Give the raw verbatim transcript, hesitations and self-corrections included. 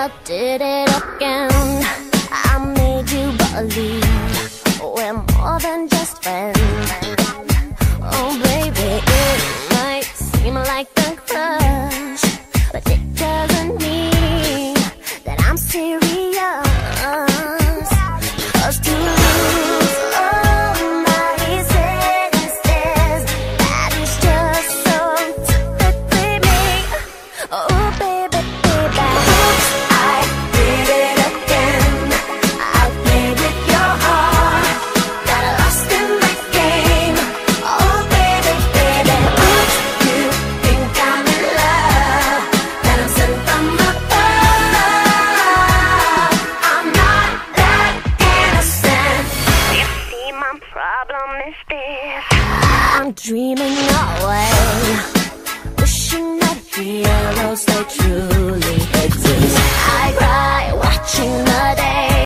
I did it again. I made you believe we're more than just friends. Oh baby, it might seem like a crush, but it doesn't mean that I'm serious. 'Cause to lose all my senses, that is just so typically me. Oh baby, baby, oops, I did it again. I played with your heart, got lost in the game. Oh baby, baby, oops, you think I'm in love, that I'm sent from above. I'm not that innocent. You see, my problem is this: I'm dreaming away, wishing that heroes they truly